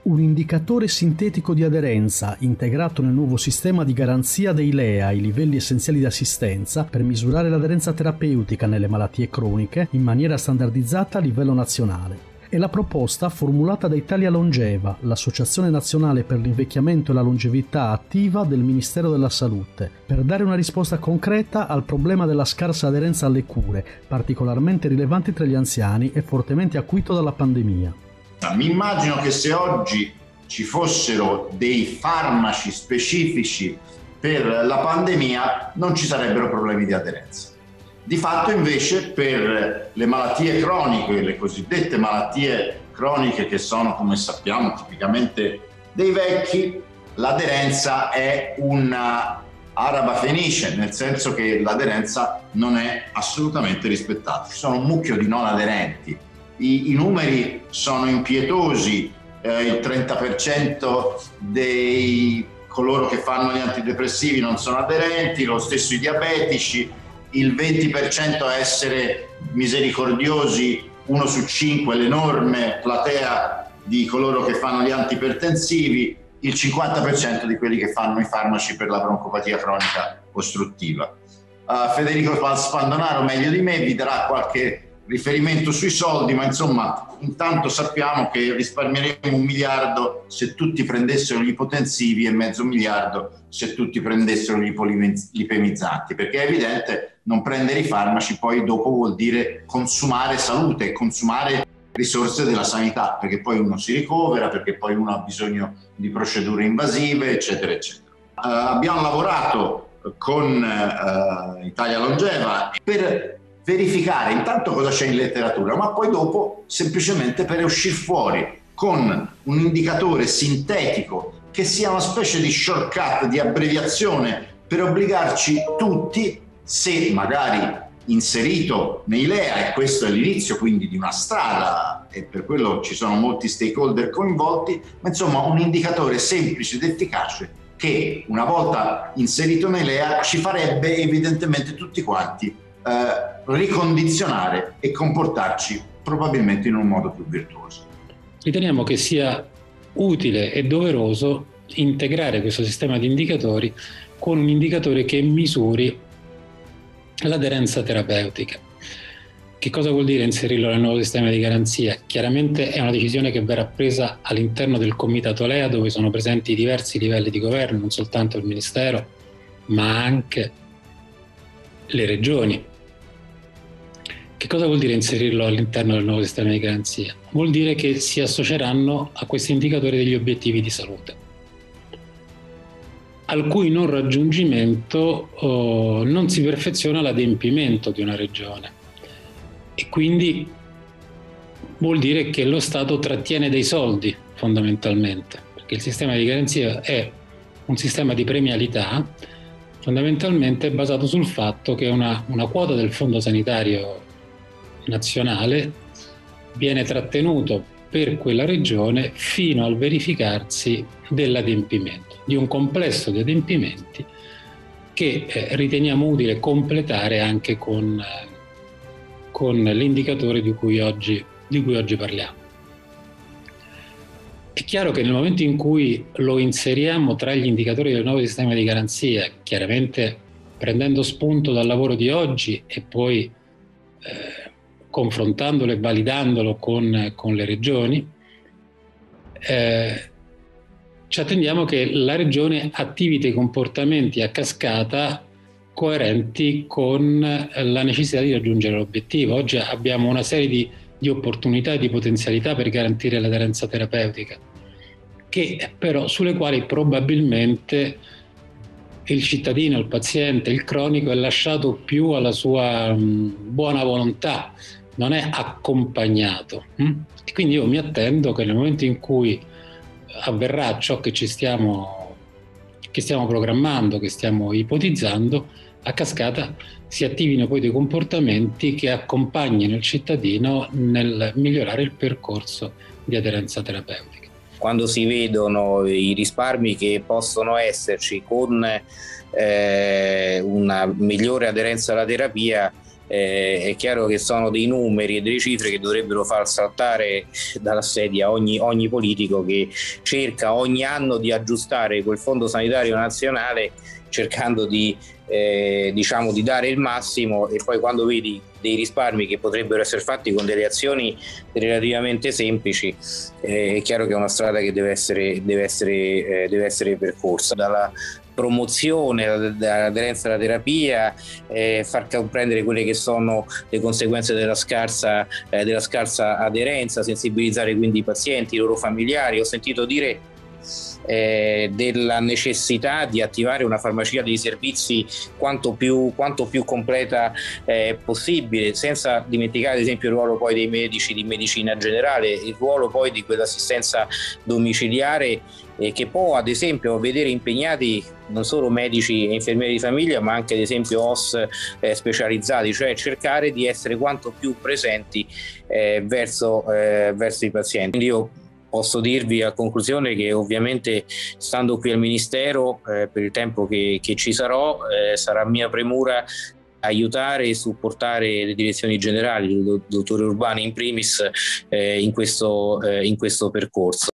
Un indicatore sintetico di aderenza integrato nel nuovo sistema di garanzia dei LEA, i livelli essenziali di assistenza, per misurare l'aderenza terapeutica nelle malattie croniche in maniera standardizzata a livello nazionale. È la proposta formulata da Italia Longeva, l'Associazione Nazionale per l'Invecchiamento e la Longevità Attiva del Ministero della Salute, per dare una risposta concreta al problema della scarsa aderenza alle cure, particolarmente rilevante tra gli anziani e fortemente acuito dalla pandemia. Mi immagino che se oggi ci fossero dei farmaci specifici per la pandemia non ci sarebbero problemi di aderenza. Di fatto invece per le malattie croniche, le cosiddette malattie croniche che sono, come sappiamo, tipicamente dei vecchi, l'aderenza è una araba fenice, nel senso che l'aderenza non è assolutamente rispettata. Ci sono un mucchio di non aderenti. I numeri sono impietosi, il 30% dei coloro che fanno gli antidepressivi non sono aderenti, lo stesso i diabetici, il 20% a essere misericordiosi, 1 su 5, l'enorme platea di coloro che fanno gli antipertensivi, il 50% di quelli che fanno i farmaci per la broncopatia cronica ostruttiva. Federico Spandonaro meglio di me vi darà qualche riferimento sui soldi, ma insomma intanto sappiamo che risparmieremo 1 miliardo se tutti prendessero gli ipotensivi e mezzo miliardo se tutti prendessero gli lipemizzanti, perché è evidente non prendere i farmaci poi dopo vuol dire consumare salute, consumare risorse della sanità, perché poi uno si ricovera, perché poi uno ha bisogno di procedure invasive, eccetera eccetera. Abbiamo lavorato con Italia Longeva per verificare intanto cosa c'è in letteratura, ma poi dopo semplicemente per uscire fuori con un indicatore sintetico che sia una specie di shortcut, di abbreviazione per obbligarci tutti, se magari inserito nei LEA, e questo è l'inizio quindi di una strada e per quello ci sono molti stakeholder coinvolti, ma insomma un indicatore semplice ed efficace che una volta inserito nei LEA ci farebbe evidentemente tutti quanti ricondizionare e comportarci probabilmente in un modo più virtuoso. Riteniamo che sia utile e doveroso integrare questo sistema di indicatori con un indicatore che misuri l'aderenza terapeutica. Che cosa vuol dire inserirlo nel nuovo sistema di garanzia? Chiaramente è una decisione che verrà presa all'interno del Comitato LEA, dove sono presenti diversi livelli di governo, non soltanto il Ministero, ma anche le regioni. Che cosa vuol dire inserirlo all'interno del nuovo sistema di garanzia? Vuol dire che si associeranno a questi indicatori degli obiettivi di salute, al cui non raggiungimento non si perfeziona l'adempimento di una regione, e quindi vuol dire che lo Stato trattiene dei soldi fondamentalmente, perché il sistema di garanzia è un sistema di premialità fondamentalmente basato sul fatto che una quota del Fondo Sanitario Nazionale viene trattenuto per quella regione fino al verificarsi dell'adempimento, di un complesso di adempimenti che riteniamo utile completare anche con l'indicatore di cui oggi parliamo. È chiaro che nel momento in cui lo inseriamo tra gli indicatori del nuovo sistema di garanzia, chiaramente prendendo spunto dal lavoro di oggi e poi confrontandolo e validandolo con le regioni, ci attendiamo che la regione attivi dei comportamenti a cascata coerenti con la necessità di raggiungere l'obiettivo. Oggi abbiamo una serie di opportunità e di potenzialità per garantire l'aderenza terapeutica, che però sulle quali probabilmente il cittadino, il paziente, il cronico è lasciato più alla sua buona volontà, non è accompagnato. E quindi io mi attendo che nel momento in cui avverrà ciò che stiamo programmando, che stiamo ipotizzando, a cascata si attivino poi dei comportamenti che accompagnino il cittadino nel migliorare il percorso di aderenza terapeutica. Quando si vedono i risparmi che possono esserci con una migliore aderenza alla terapia, È chiaro che sono dei numeri e delle cifre che dovrebbero far saltare dalla sedia ogni politico che cerca ogni anno di aggiustare quel fondo sanitario nazionale cercando di dare il massimo, e poi quando vedi dei risparmi che potrebbero essere fatti con delle azioni relativamente semplici, è chiaro che è una strada che deve essere percorsa. Dalla promozione dell'aderenza alla terapia, far comprendere quelle che sono le conseguenze della scarsa aderenza, sensibilizzare quindi i pazienti, i loro familiari. Ho sentito dire della necessità di attivare una farmacia dei servizi quanto più completa possibile, senza dimenticare ad esempio il ruolo poi dei medici di medicina generale, il ruolo poi di quell'assistenza domiciliare che può ad esempio vedere impegnati non solo medici e infermieri di famiglia, ma anche ad esempio OS specializzati, cioè cercare di essere quanto più presenti verso i pazienti. Quindi io posso dirvi a conclusione che ovviamente, stando qui al Ministero, per il tempo che ci sarà mia premura aiutare e supportare le direzioni generali, il dottore Urbani in primis, in questo percorso.